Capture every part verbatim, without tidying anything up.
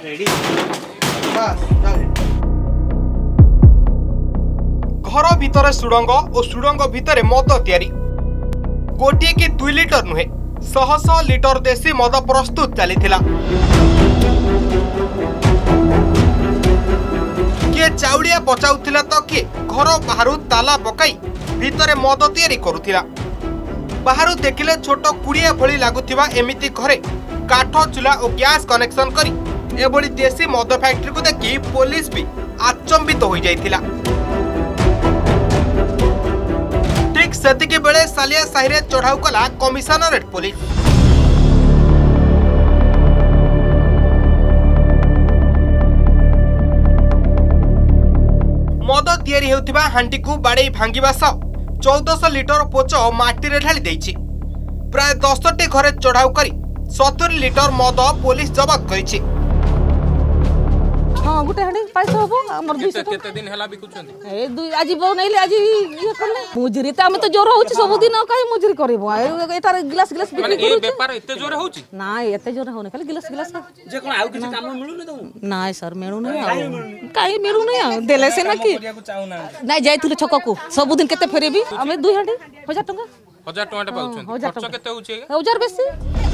घर भितर सुड़ंग और सुड़ंग भितर मद तैयारी गोटे कि दुई लिटर नुहे शह शह लिटर देशी मद प्रस्तुत चली किए चाउड़िया बचाउथिला तो किए घर बाहर ताला पकाई भितर मद तैयारी करुथिला। बाहर देखिले छोट कुड़िया भली लागुथिबा एमिति घरे काठ चूल्हा और गैस कनेक्शन करी एभली देशी मद फैक्ट्री को देखि पुलिस भी आचंबित हो जाइथिला। ठीक सेतिके बेले सालिया साहिरे चढ़ाऊ कला कमिशनरेट पुलिस। मद तैयारी हेउथिबा हांडी को बाड़े भांगिबा सह चौदह लिटर पोच माटी रे ढाली देइछि। प्राय दस टी घरे चढ़ाऊ करी सत्तर लिटर मद पुलिस जब्त करिछि। हां गुटे हांडी पैसा होबो हमर दुई सौ केते दिन हला बिकुछंती ए दुई आजि बनैले आजि ये करले मुजरी त हम त जोर होउछि सब दिन काई मुजरी करबो एटार गिलास गिलास बिक्री करू। ए व्यापार एते जोर होउछि ना एते जोर होने खाली गिलास गिलास जे कोन आउ किछि काम मिलु न त ना सर मेणु नै काई मेणु नै देले से ना कि ना जाइथिले छक को सब दिन केते फेरेबी हम दुई हांडी हजार टका हजार टका पाउछन खर्च केते होउछि हजार बेसी।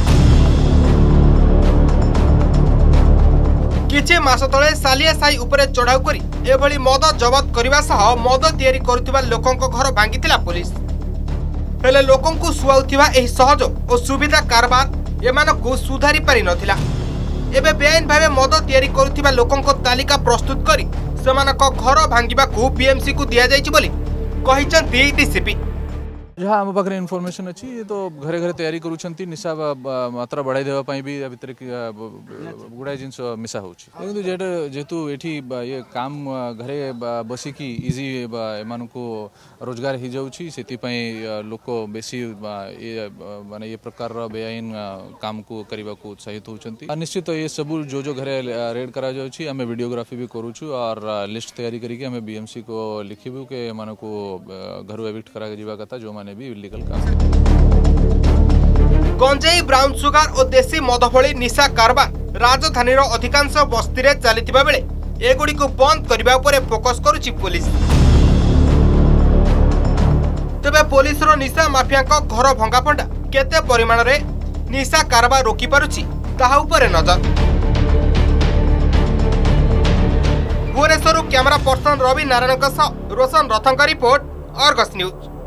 किछि मास तले सालिया साई उपरे चढ़ाऊ करी एभली मद जब्त करबा सह मद तैयारी करुथिबा लोकंक घर भांगिथिला पुलिस। हेले लोकंकु सुआउथिबा एही सहज और सुविधा कारबार एमानकु सुधारी पारि नथिला। एबे बेआईन भाबे मद तैयारी करुथिबा लोकंक तालिका प्रस्तुत करी सेमानक घर भांगिबाकु बीएमसी को दिया जाइछि बोली कहिचंती डीसीपी। जहाँ आम पाखे इनफॉरमेशन अच्छी तो घरे घरे तैयारी करुँच निशा मात्रा बढ़ाई देवाई भी भितर गुड़ाए जिन मिसा हो जेहेतु ये काम घरे बसिकी इजी एम को रोजगार हो जाऊँगी से लोक बेसी ये माने ये प्रकार बेआईन काम को करने को उत्साहित होती। निश्चित ये सब जो जो घरे रेड करा जाउछि आमे वीडियोग्राफी भी करूछु और लिस्ट तैयारी करके आमे बीएमसी को लिखिबु के मान को घर एविक्ट करा जीवा कथा जो माने भी इलीगल काम। गंजेई ब्राउन सुगार और देशी मद भली निशा कारबार राजधानी अधिकांश बस्ती रे चलिथिबा बेले एगुडी को बंद करबा उपरे फोकस करूछि पुलिस। तबे पुलिस रो निशा माफिया को घर भंगा पंडा केते परिमाण रे निशा कारबार रोकी पारुछि ताहा उपरे नजर। भुवनेश्वर कैमरा पर्सन रवि नारायण रोशन रथंका रिपोर्ट अर्गस न्यूज।